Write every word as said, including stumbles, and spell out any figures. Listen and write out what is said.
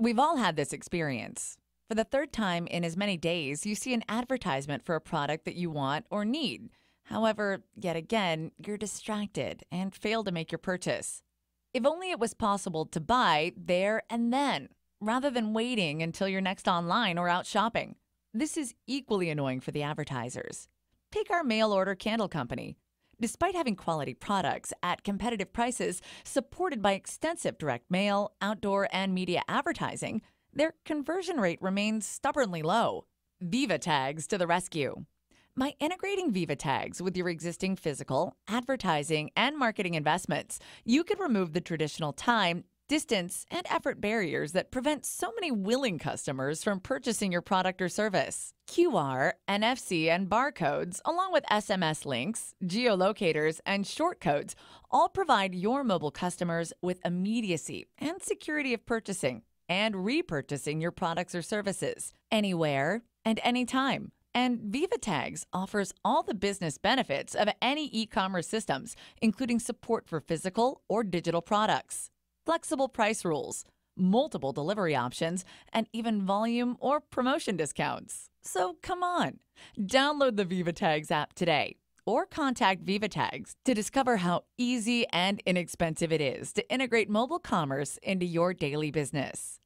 We've all had this experience. For the third time in as many days, you see an advertisement for a product that you want or need. However, yet again, you're distracted and fail to make your purchase. If only it was possible to buy there and then, rather than waiting until you're next online or out shopping. This is equally annoying for the advertisers. Take our mail order candle company. Despite having quality products at competitive prices, supported by extensive direct mail, outdoor, and media advertising, their conversion rate remains stubbornly low. Viva Tags to the rescue. By integrating Viva Tags with your existing physical, advertising, and marketing investments, you could remove the traditional time, distance, and effort barriers that prevent so many willing customers from purchasing your product or service. Q R, N F C, and barcodes, along with S M S links, geolocators, and shortcodes, all provide your mobile customers with immediacy and security of purchasing and repurchasing your products or services anywhere and anytime. And Viva Tags offers all the business benefits of any e-commerce systems, including support for physical or digital products, flexible price rules, multiple delivery options, and even volume or promotion discounts. So come on, download the Viva Tags app today or contact Viva Tags to discover how easy and inexpensive it is to integrate mobile commerce into your daily business.